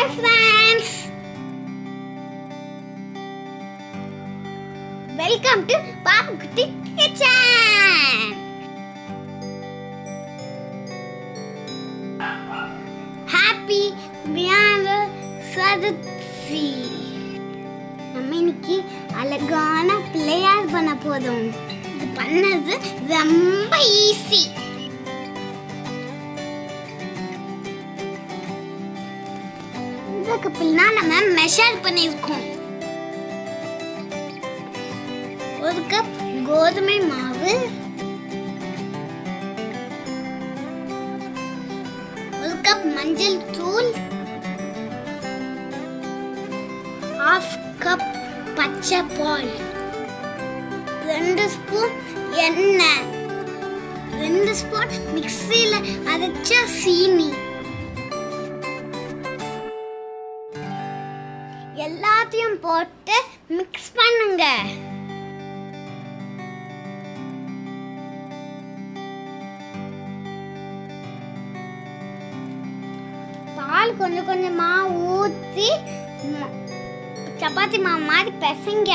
Hi friends, welcome to Papu Kutti kitchen. Happy Vinayagar Chadurthi. நம்ம இன்னைக்கு அழகான பிள்ளையார் பண்ண போறோம். இது பண்ணது ரொம்ப ஈஸி. இந்த கப்பில்னா நம்ம மெஷர் பண்ணிருக்கோம். ஒரு கப் கோதுமை மாவு, ஒரு கப் மஞ்சள் தூள், half கப் பச்சை பால், 2 ஸ்பூன் எண்ணெய், 2 ஸ்பூன் மிக்ஸில அரைச்ச சீனி, எல்லாத்தையும் போட்டு மிக்ஸ் பண்ணுங்க. பால் கொஞ்சம் கொஞ்சமா ஊத்தி சப்பாத்தி மாவு மாதிரி பிசைங்க.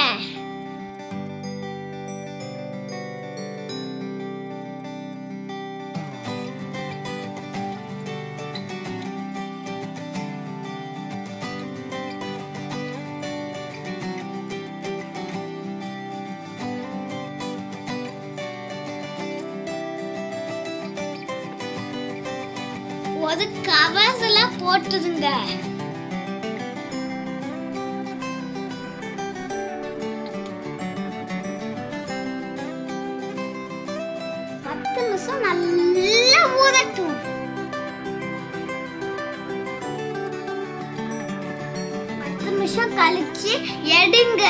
ஒரு கவர்ஸ் எல்லாம் போட்டுதுங்க. நிமிஷம் நல்லா ஊறட்டும். நிமிஷம் கழிச்சு எடுங்க.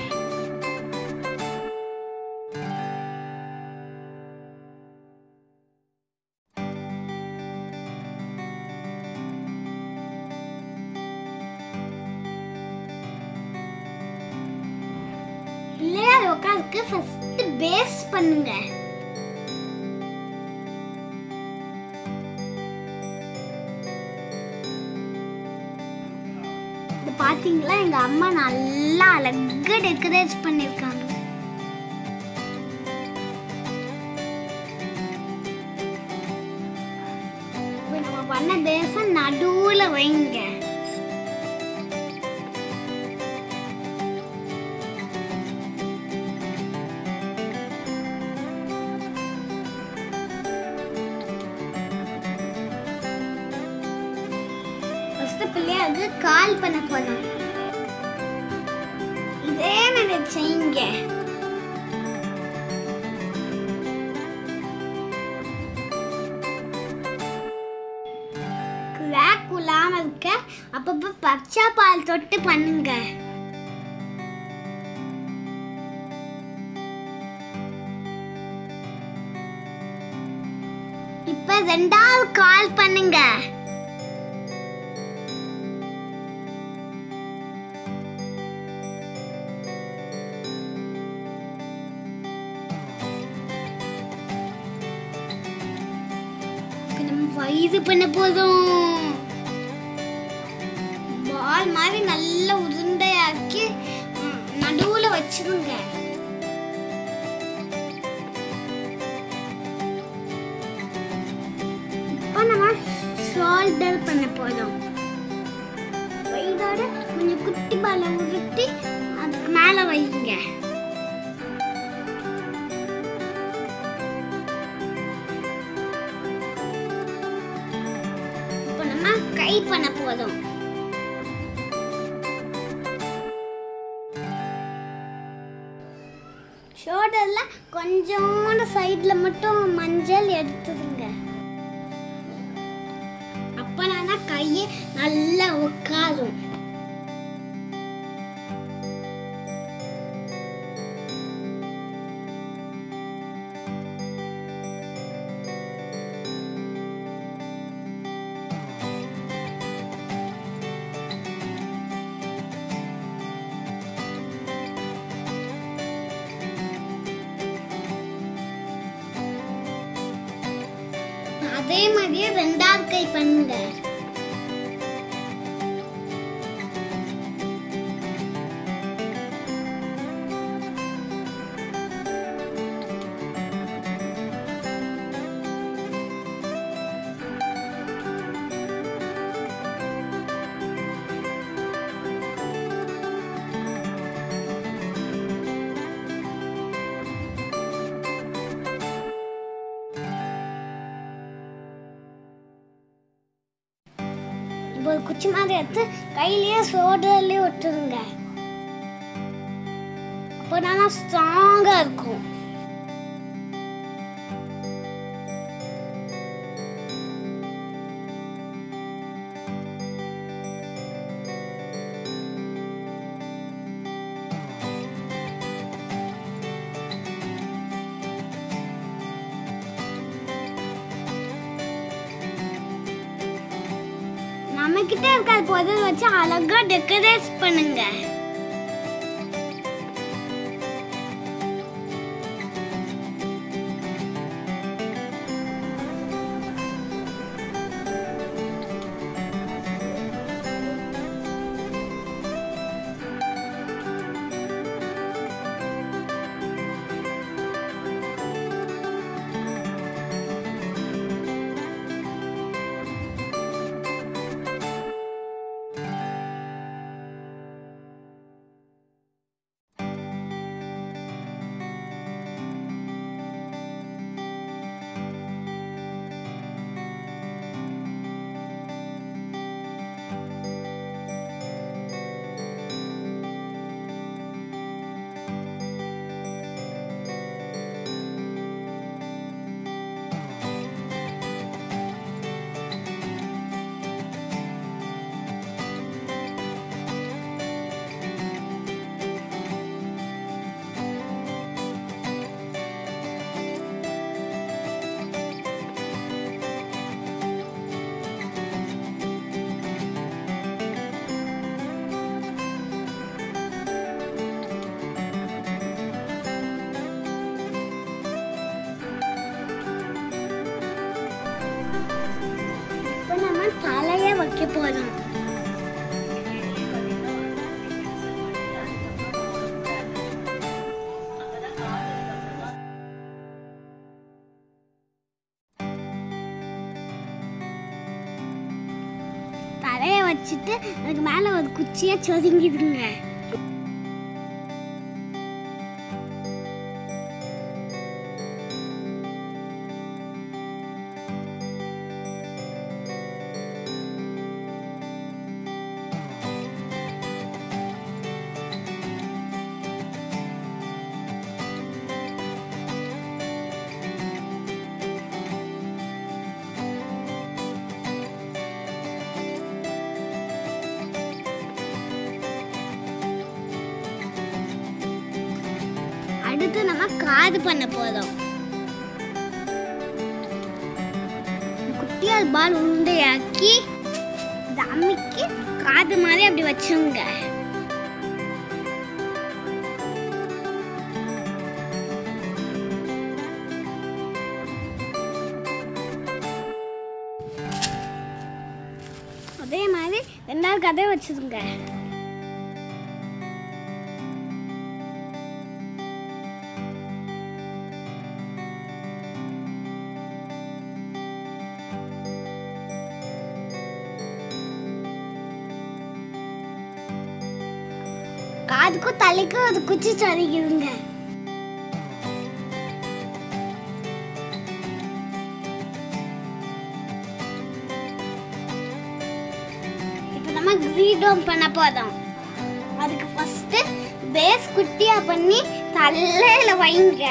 பிள்ளையார் உட்கார்க்கு ஃபர்ஸ்ட் பேஸ் பண்ணுங்க. பாத்தீங்களா, எங்க அம்மா நல்லா அழகா டெக்கரேட் பண்ணிருக்காங்க. நம்ம பண்ண பேஸ நடுவுல வைங்க. பிள்ளையாருக்கு கால் பண்ண போறோம். இதே மாதிரி செய்யுங்க. கிராக் உலாம இருக்க அப்பப்ப பச்சை பால் தொட்டு பண்ணுங்க. இப்ப ரெண்டாவது கால் பண்ணுங்க. இது பண்ண போதும். பால் மாதிரி நல்ல உருண்டையாக்கி நடுவுல வச்சிருங்க. இப்ப நம்ம ஷோல்டர் பண்ண போதும். இதோட கொஞ்சம் குட்டி பாலை உருட்டி அதுக்கு மேல வைங்க. கை பண்ண போதும். ஷோல்டர்ல கொஞ்சோண்டு சைடுல மட்டும் மஞ்சள் எடுத்துதுங்க. அப்பனா கையை நல்லா உட்காரும். அதே மாதிரியே ரெண்டாவது கை பண்ணுங்க. ஒரு குச்சி மாதிரி எடுத்து கையிலேயே சோடர்லேயே ஒட்டுருங்க. அப்போ நல்லா ஸ்ட்ராங்காக இருக்கும். நம்ம கிட்ட இருக்க பொருள் வச்சு அழகா டெக்கரேட் பண்ணுங்க. தலைய வைக்க போறோம். தலைய வச்சுட்டு அதுக்கு மேல ஒரு குச்சியை சொருங்கிடுங்க. அடுத்து நம்ம காது பண்ண போறோம். குட்டியால் பால் உருண்டையாக்கி அம்மிக்கு காது மாதிரி அப்படி வச்சுங்க. அதே மாதிரி ரெண்டாவது கதை வச்சுருங்க. காதுக்கும் தலைக்கும் அது குச்சி சொருகிடுங்க. இப்போ நம்ம கிரீடம் பண்ண போறோம். அதுக்கு ஃபர்ஸ்ட் பேஸ் குட்டியா பண்ணி தலையில வைங்க.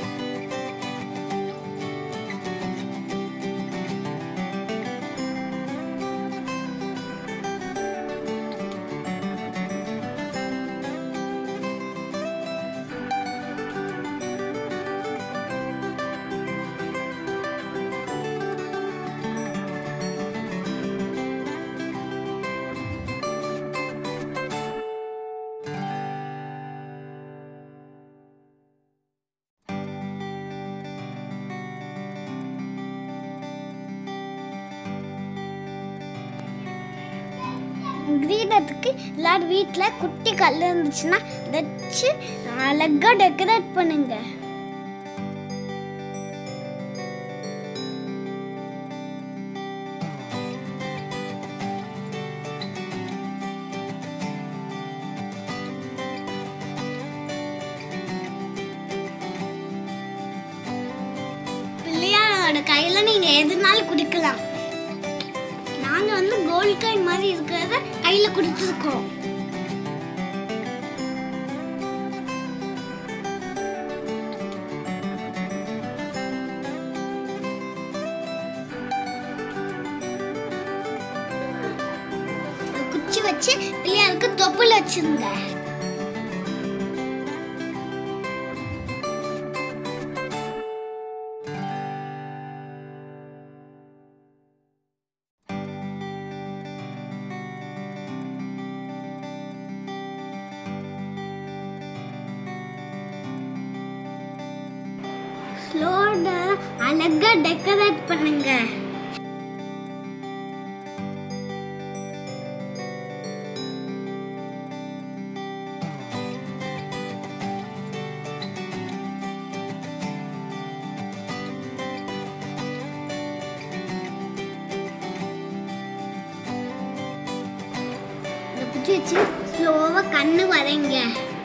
கிரீடத்துக்கு எல்லாரும் வீட்டில் குட்டி கல் இருந்துச்சுன்னா வச்சு அழகா டெக்கரேட் பண்ணுங்க. பிள்ளையாரோட கையில நீங்க எதுனாலும் குடிக்கலாம். நாங்க கோல்டு கோல்ட் காயின் மாதிரி இருக்கிறத கையில கொடுத்துருக்கோம். குச்சி வச்சு பிள்ளையாருக்கு தொப்புல வச்சிருங்க. ஸ்லோட அழகா டெக்கரேட் பண்ணுங்க. குச்சி வச்சு ஸ்லோவா கண்ணு வரைங்க.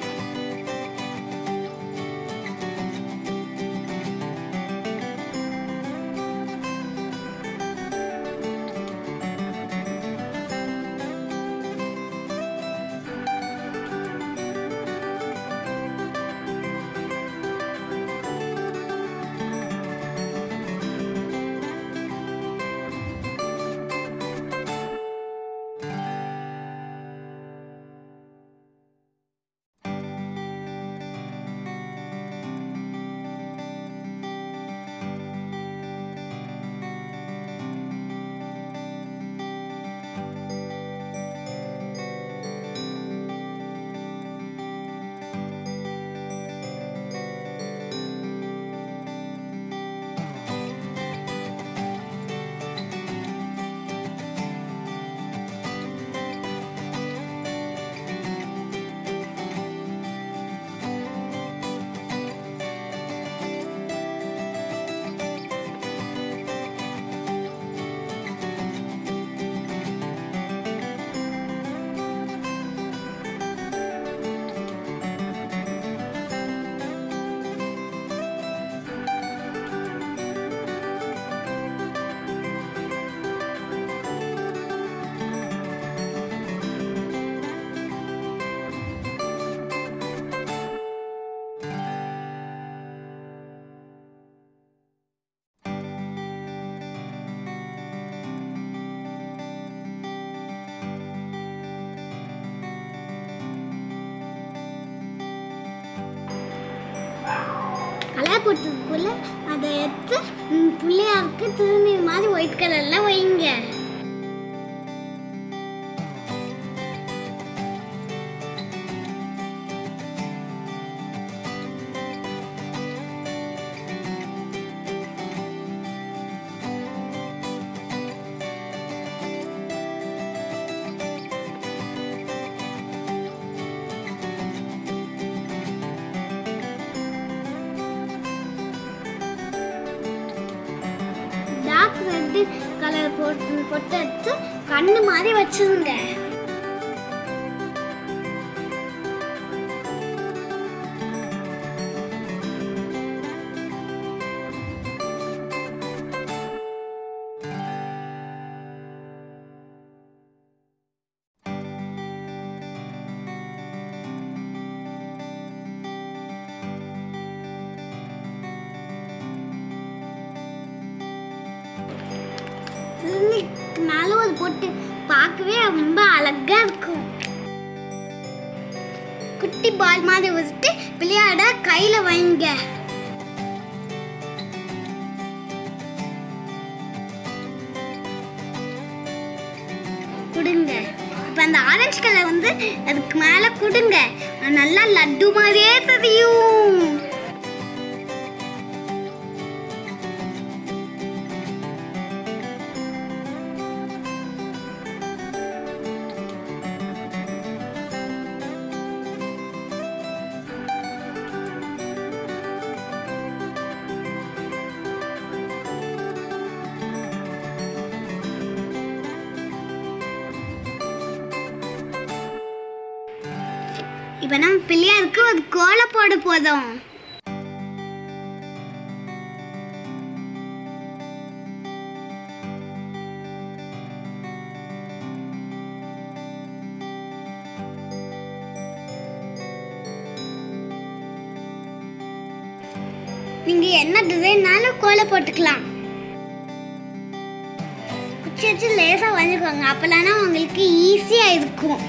கலர் போட்டதுக்குள்ள அதை எடுத்து பிள்ளையாருக்கு திருநீர் மாதிரி ஒயிட் கலர்ல வைங்க. ரெட் கலர் போட்டு எடுத்து கண்ணு மாதிரி வச்சிருங்க. மேல ஒரு போட்டு பார்க்கவே ரொம்ப அழகா இருக்கும். குட்டி பால் மாதிரி வச்சுட்டு விளையாட கையில வைங்க. கொடுங்க. இப்ப அந்த ஆரஞ்சு கலர் வந்து அதுக்கு மேல கொடுங்க. நல்லா லட்டு மாதிரியே தெரியும். இப்ப நம்ம பிள்ளையாருக்கு ஒரு கோல போட போதும். நீங்க என்ன டிசைன்னாலும் கோல போட்டுக்கலாம். குச்சி வச்சு லேசா வளைஞ்சுக்கோங்க, அப்பதானே உங்களுக்கு ஈஸியா இருக்கும்.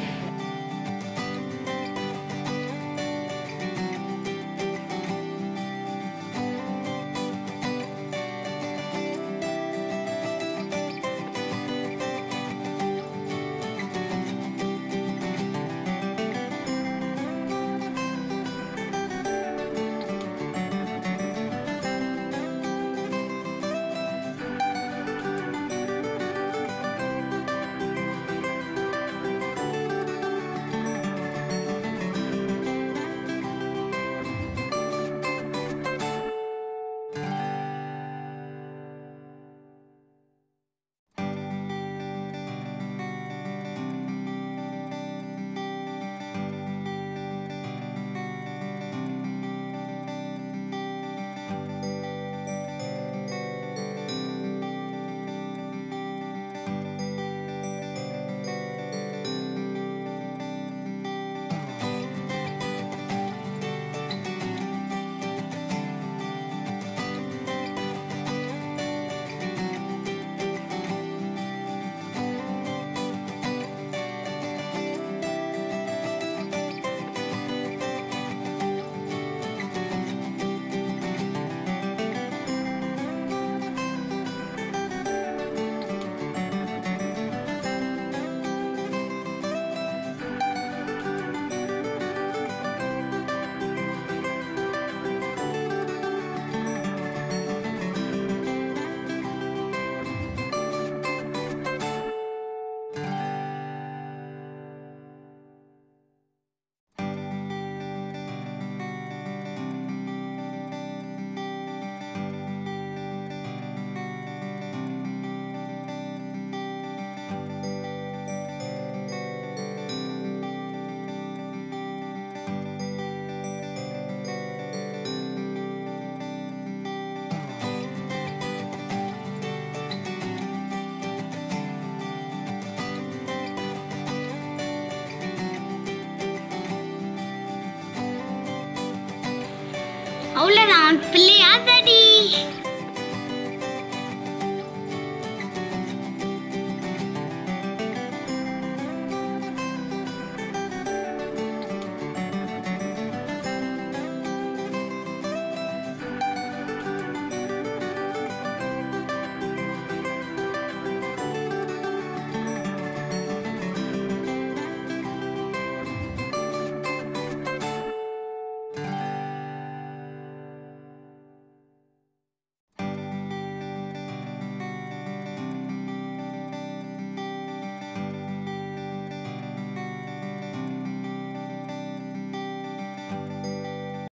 அவ்வளோதான், பிள்ளையா ரெடி.